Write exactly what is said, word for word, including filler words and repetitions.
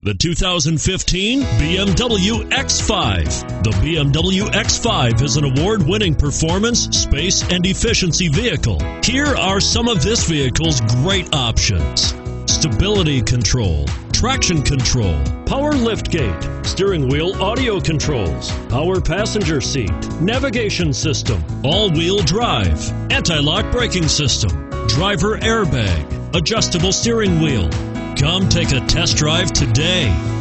The two thousand fifteen B M W X five. The B M W X five is an award-winning performance, space, and efficiency vehicle. Here are some of this vehicle's great options: stability control, traction control, power liftgate, steering wheel audio controls, power passenger seat, navigation system, all-wheel drive, anti-lock braking system, driver airbag, adjustable steering wheel. Come take a test drive today.